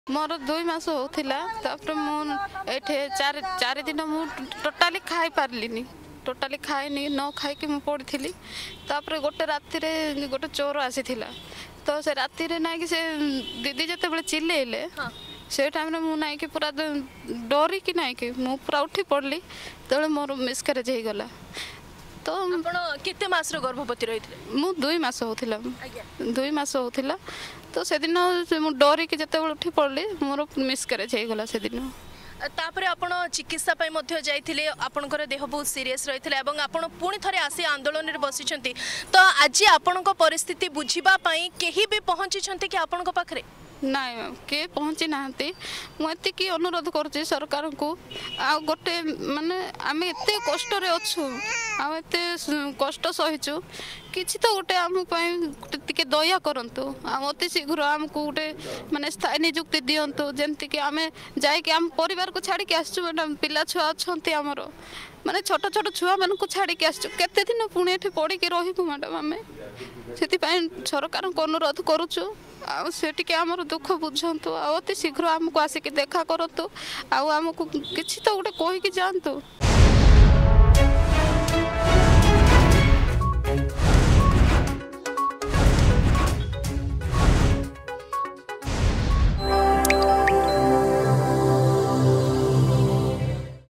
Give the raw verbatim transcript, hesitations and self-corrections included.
मोर दुई मास होता तापर मुझे चार चार दिन मु टोटाली खाई पारलिनी टोटाली खाएनी न खाई मु पड़ी तापर गोटे राति गोटे चोर आसी तो से राति ना कि से दीदी जिते बड़े चिल्लेले से टाइम मु ना कि पूरा डरिकी ना कि मु पूरा उठी पड़ली तो मोर मिसकैरेज हो गला। तो केते मास गर्भवती रही मु दुई मास होता दुई मास होता तो से दिन मु डरिकी जिते उठी पड़ली मोर मिसकैरेज हो गला से दिन। तापरे आपण चिकित्सा पई मध्य जाइथिले आपनकर देह बहुत सीरियस रहिथिले एवं आपण पुणी थरे आसी आंदोलन रे बसिछंती तो आज आपनक परिस्थिति बुझिबा पई केही भी पहुंची छंती कि आपनक पाखरे नाई के पहुँची ना मुझे अनुरोध करुच्ची सरकार को आ गोटे माने आम एत कष्ट अच्छु आते कष्ट सहीचु किसी तो गोटे आम टे दया करंतु अति शीघ्र आमको गोटे माने स्थायी निजुक्ति दिंतु जमती कि आम जाम परिवार को छाड़ी आसचु मैडम पिला छुआ अच्छा आमर माने छोट छोट छुआ मान छाड़ी आसचु केते दिन पुणी ये पड़ी रही मैडम आम से सरकार को अनुरोध करुचु आटे आमर दुख बुझंतु अति शीघ्र आमको आसिक देखा करतु आमको किसी तो गोटे कहीकि जातु।